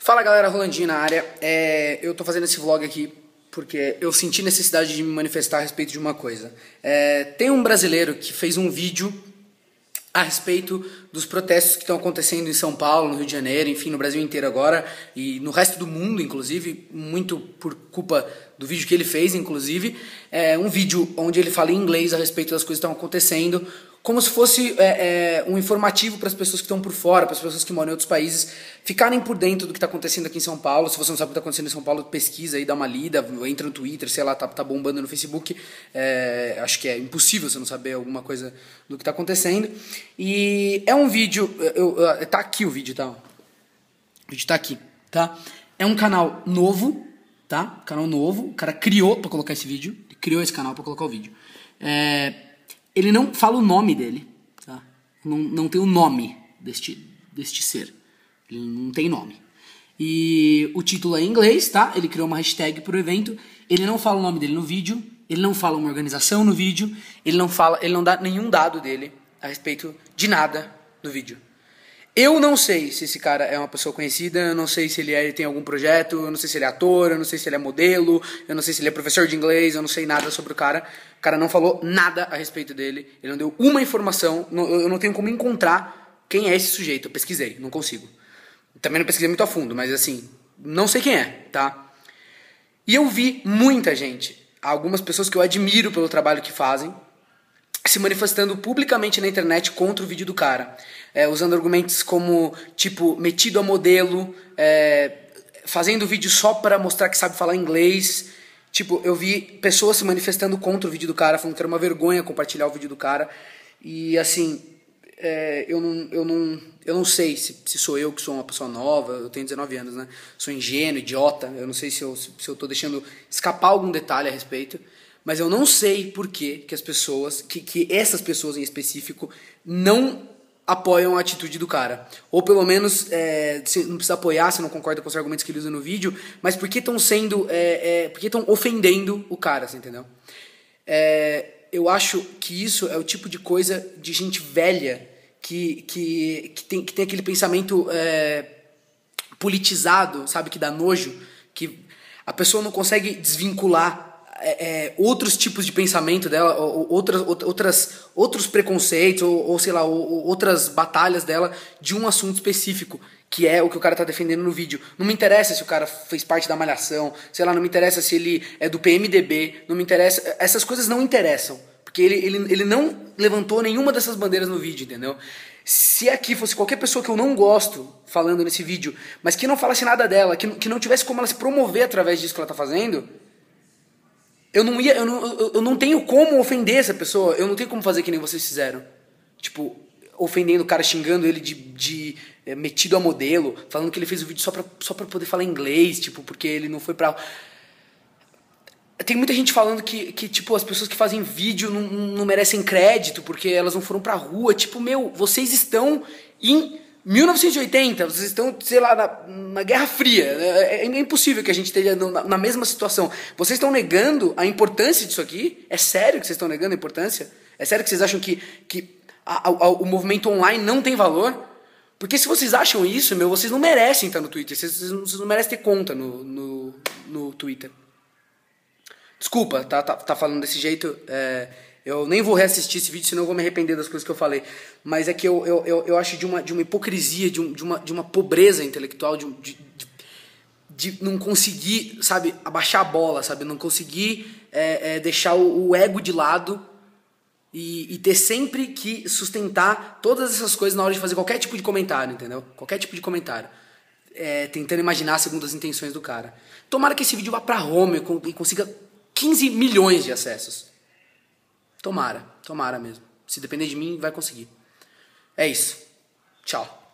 Fala galera, Rolandinho na área. Eu tô fazendo esse vlog aqui porque eu senti necessidade de me manifestar a respeito de uma coisa. Tem um brasileiro que fez um vídeo a respeito dos protestos que estão acontecendo em São Paulo, no Rio de Janeiro, enfim, no Brasil inteiro agora e no resto do mundo, inclusive, muito por culpa do vídeo que ele fez, inclusive. Um vídeo onde ele fala em inglês a respeito das coisas que estão acontecendo, como se fosse um informativo para as pessoas que estão por fora, para as pessoas que moram em outros países, ficarem por dentro do que está acontecendo aqui em São Paulo. Se você não sabe o que está acontecendo em São Paulo, pesquisa aí, dá uma lida, entra no Twitter, sei lá, tá bombando no Facebook. Acho que é impossível você não saber alguma coisa do que está acontecendo. E é um vídeo, tá aqui o vídeo, tá? O vídeo tá aqui, tá? É um canal novo, tá? Canal novo, o cara criou para colocar esse vídeo, criou esse canal para colocar o vídeo. Ele não fala o nome dele, tá? Não tem o nome deste ser. Ele não tem nome. E o título é em inglês, tá? Ele criou uma hashtag pro evento. Ele não fala o nome dele no vídeo. Ele não fala uma organização no vídeo. Ele não dá nenhum dado dele a respeito de nada no vídeo. Eu não sei se esse cara é uma pessoa conhecida, eu não sei se ele tem algum projeto, eu não sei se ele é ator, eu não sei se ele é modelo, eu não sei se ele é professor de inglês, eu não sei nada sobre o cara. O cara não falou nada a respeito dele, ele não deu uma informação, eu não tenho como encontrar quem é esse sujeito, eu pesquisei, não consigo. Também não pesquisei muito a fundo, mas assim, não sei quem é, tá? E eu vi muita gente, algumas pessoas que eu admiro pelo trabalho que fazem, se manifestando publicamente na internet contra o vídeo do cara, usando argumentos como, tipo, metido a modelo, fazendo vídeo só para mostrar que sabe falar inglês. Tipo, eu vi pessoas se manifestando contra o vídeo do cara, falando que era uma vergonha compartilhar o vídeo do cara. E assim, eu não sei se sou eu que sou uma pessoa nova, eu tenho 19 anos, né? Sou ingênuo, idiota, eu não sei se eu tô deixando escapar algum detalhe a respeito. Mas eu não sei por que as pessoas, que essas pessoas em específico, não apoiam a atitude do cara. Ou pelo menos, você não precisa apoiar, você não concorda com os argumentos que ele usa no vídeo, mas por que estão por que estão ofendendo o cara, você entendeu? Eu acho que isso é o tipo de coisa de gente velha que tem aquele pensamento politizado, sabe, que dá nojo, que a pessoa não consegue desvincular outros tipos de pensamento dela, outros preconceitos, ou sei lá, outras batalhas dela de um assunto específico, que é o que o cara tá defendendo no vídeo. Não me interessa se o cara fez parte da Malhação, sei lá, não me interessa se ele é do PMDB, não me interessa, essas coisas não interessam, porque ele não levantou nenhuma dessas bandeiras no vídeo, entendeu? Se aqui fosse qualquer pessoa que eu não gosto falando nesse vídeo, mas que não falasse nada dela, que não tivesse como ela se promover através disso que ela tá fazendo, eu não tenho como ofender essa pessoa, eu não tenho como fazer que nem vocês fizeram. Tipo, ofendendo o cara, xingando ele de metido a modelo, falando que ele fez o vídeo só pra poder falar inglês, tipo, porque ele não foi pra... Tem muita gente falando que tipo, as pessoas que fazem vídeo não merecem crédito porque elas não foram pra rua. Tipo, vocês estão em 1980, vocês estão, sei lá, na Guerra Fria. É impossível que a gente esteja na mesma situação. Vocês estão negando a importância disso aqui? É sério que vocês estão negando a importância? É sério que vocês acham que o movimento online não tem valor? Porque se vocês acham isso, vocês não merecem estar no Twitter. Vocês não merecem ter conta no Twitter. Desculpa, tá falando desse jeito. Eu nem vou reassistir esse vídeo, senão eu vou me arrepender das coisas que eu falei. Mas é que eu acho de uma hipocrisia, de uma pobreza intelectual, de não conseguir, sabe, abaixar a bola, sabe? Não conseguir deixar o ego de lado e ter sempre que sustentar todas essas coisas na hora de fazer qualquer tipo de comentário, entendeu? Qualquer tipo de comentário. Tentando imaginar segundo as intenções do cara. Tomara que esse vídeo vá pra Roma e consiga 15 milhões de acessos. Tomara mesmo. Se depender de mim, vai conseguir. É isso. Tchau.